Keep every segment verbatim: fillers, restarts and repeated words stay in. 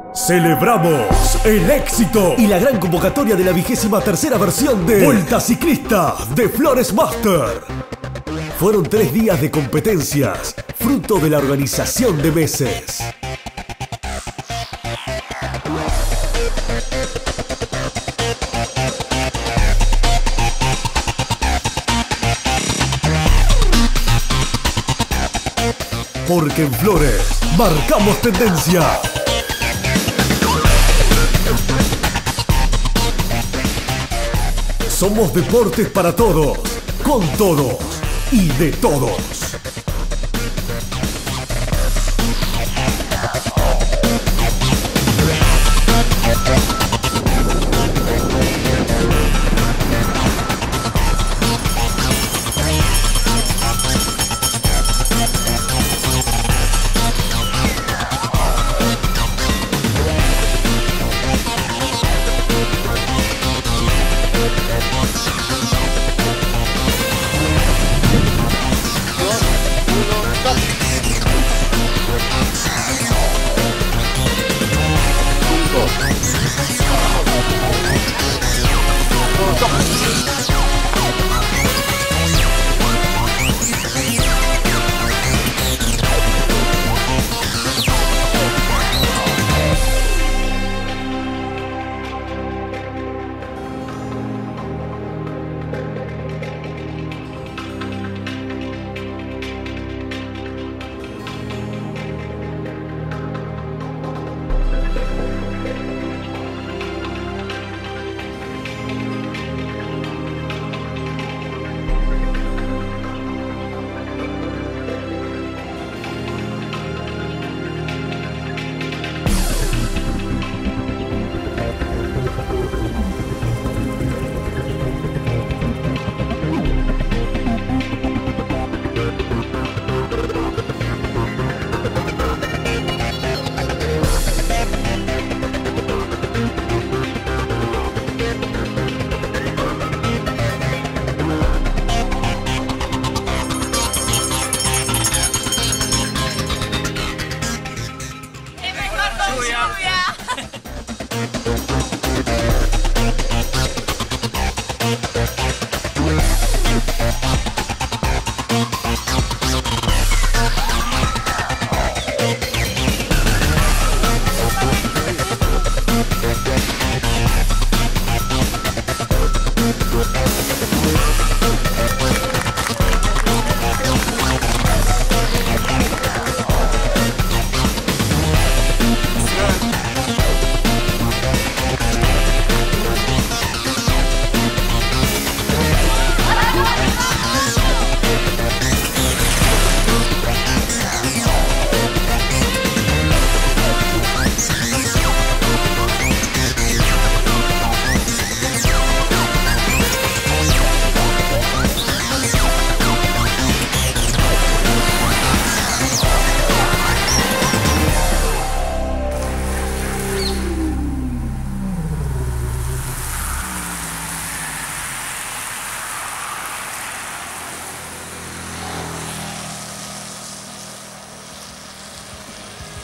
Celebramos el éxito y la gran convocatoria de la vigésima tercera versión de Vuelta Ciclista de Flores Master. Fueron tres días de competencias, fruto de la organización de meses. Porque en Flores marcamos tendencia. Somos deportes para todos, con todos y de todos.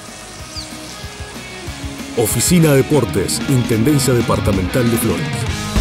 Oficina Deportes, Intendencia Departamental de Flores.